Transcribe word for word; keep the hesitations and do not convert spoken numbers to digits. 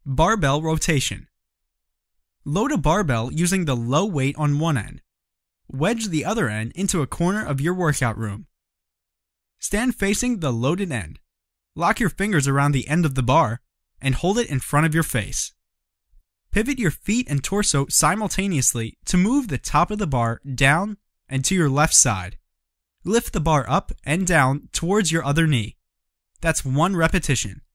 Barbell rotation. Load a barbell using the low weight on one end. Wedge the other end into a corner of your workout room. Stand facing the loaded end. Lock your fingers around the end of the bar and hold it in front of your face. Pivot your feet and torso simultaneously to move the top of the bar down and to your left side. Lift the bar up and down towards your other knee. That's one repetition.